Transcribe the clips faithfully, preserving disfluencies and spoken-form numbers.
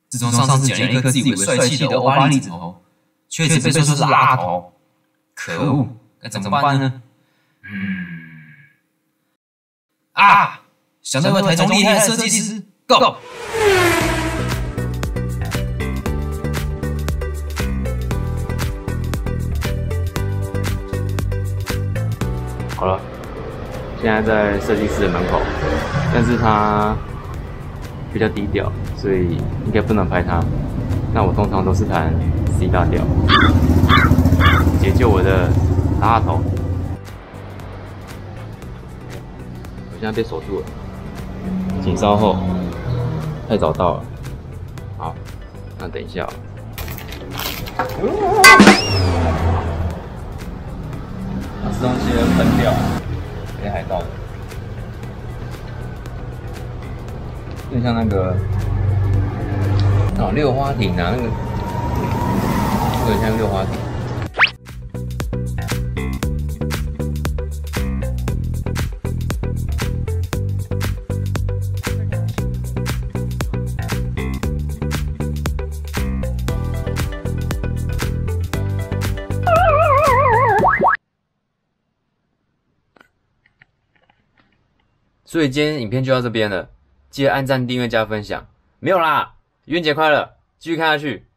自从上次捡了一颗自以为帅气的欧巴栗子头，却一直被说是蜡头，可恶，该怎么办呢？嗯，啊，想到一位台中厉害的设计师 ，Go！ 好了，现在在设计师的门口，但是他比较低调，所以应该不能拍他。那我通常都是弹 C 大调，解救我的拉头。我现在被锁住了，请稍后，太早到了。好，那等一下、哦。把吃东西都喷掉，北海道的，就像那个哦溜花艇啊，那个有点像溜花艇。所以今天影片就到这边了，记得按赞、订阅、加分享。没有啦，愚人节快乐！继续看下去。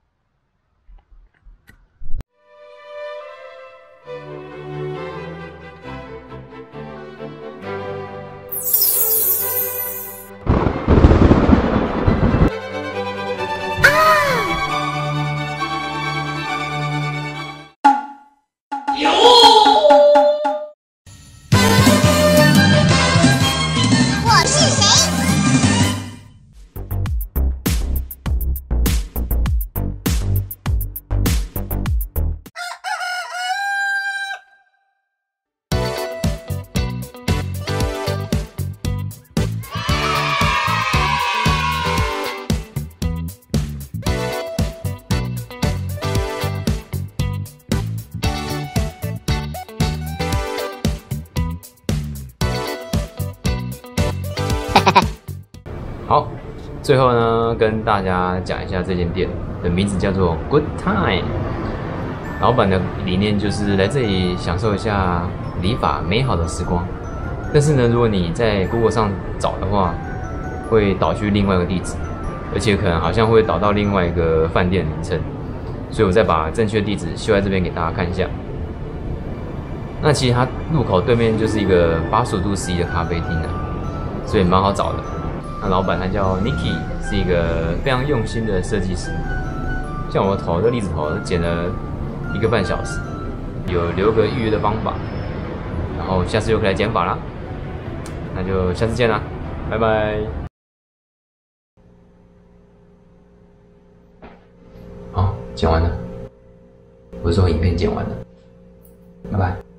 好，最后呢，跟大家讲一下这间店的名字叫做 Good Time。老板的理念就是来这里享受一下理发美好的时光。但是呢，如果你在 Google 上找的话，会导去另外一个地址，而且可能好像会导到另外一个饭店名称。所以我再把正确地址秀在这边给大家看一下。那其实它入口对面就是一个八十五度 C 的咖啡厅啊，所以蛮好找的。那老板他叫 Nicky， 是一个非常用心的设计师。像我头这栗子头剪了一个半小时，有留个预约的方法，然后下次又可以来剪发啦。那就下次见啦，拜拜。好，剪完了，我是说影片剪完了，拜拜。